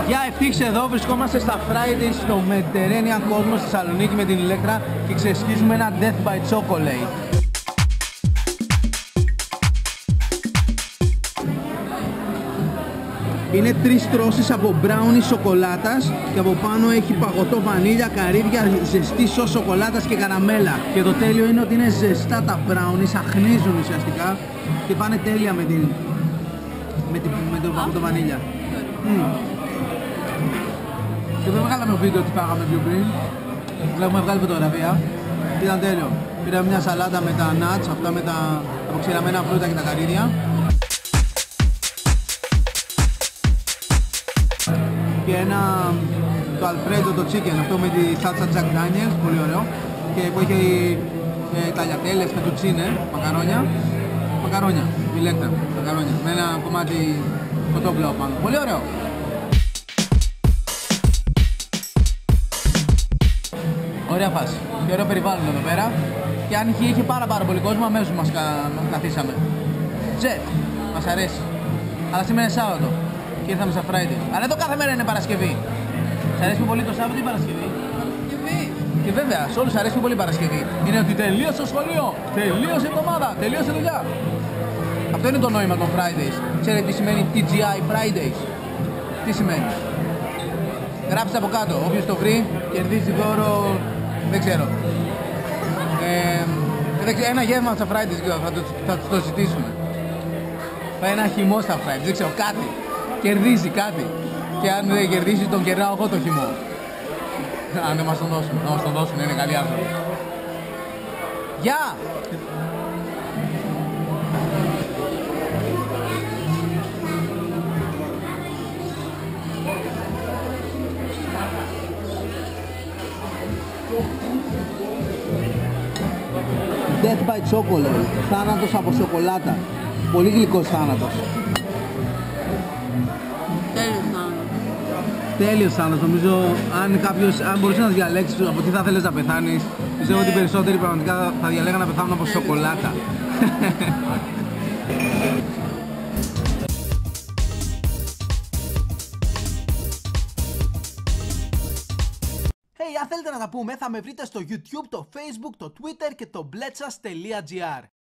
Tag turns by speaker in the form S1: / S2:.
S1: Γεια, ευτύχης εδώ, βρισκόμαστε στα Fridays στο Mediterranean Cosmos στη Θεσσαλονίκη με την Ηλέκτρα και ξεσκίζουμε ένα Death by Chocolate. Είναι 3 τρώσεις από μπράουνι σοκολάτας και από πάνω έχει παγωτό βανίλια, καρύδια, ζεστή σως σοκολάτας και καραμέλα. Και το τέλειο είναι ότι είναι ζεστά τα μπράουνι, αχνίζουν ουσιαστικά και πάνε τέλεια με το παγωτό βανίλια. Και δεν βγάλαμε βίντεο τι φάγαμε πιο πριν. Έχουμε βγάλει φωτογραφία. Ήταν τέλειο. Πήραμε μια σαλάτα με τα nuts, αυτά με τα αποξηραμένα φρούτα και τα καρύδια. Και το Alfredo το chicken, αυτό με τη salsa Jack Daniels, πολύ ωραίο. Και που έχει ταλιατέλες, φετουτσίνε, μακαρόνια, Ηλέκτρα, μακαρόνια, με ένα κομμάτι κοτόπουλο πάνω. Πολύ ωραίο. Ωραία φάση και ωραίο περιβάλλον εδώ πέρα. Και αν είχε πάρα πολύ κόσμο, αμέσως μας καθίσαμε. Τζετ, μας αρέσει. Αλλά σήμερα είναι Σάββατο και ήρθαμε στα Friday. Αλλά εδώ κάθε μέρα είναι Παρασκευή. Σ' αρέσει πολύ το Σάββατο ή Παρασκευή? Παρασκευή. Και βέβαια, σε όλους αρέσει πολύ Παρασκευή. Είναι ότι τελείωσε το σχολείο, τελείωσε η εβδομάδα, τελείωσε η δουλειά. Αυτό είναι το νόημα των Fridays. Ξέρετε τι σημαίνει TGI Fridays? Τι σημαίνει? Γράψτε από κάτω, όποιος το βρει κερδίζει δώρο, δεν ξέρω. Ένα γεύμα στα Fridays θα το ζητήσουμε. Θα ένα χυμό στα Fridays, δεν ξέρω, κάτι. Κερδίζει κάτι. Και αν δεν κερδίσει τον κερνάω εγώ το χυμό. Αν δεν μας τον δώσουν, να μας τον δώσουν, είναι καλοί άνθρωποι. Γεια! Death by Chocolate, θάνατος από σοκολάτα. Πολύ γλυκός θάνατος. Τέλειος θάνατος. Νομίζω αν μπορούσες να διαλέξεις από τι θα θέλεις να πεθάνεις, πιστεύω ότι οι περισσότεροι πραγματικά θα διαλέγαν να πεθάνουν από σοκολάτα. Αν θέλετε να τα πούμε, θα με βρείτε στο YouTube, το Facebook, το Twitter και το bletsas.gr.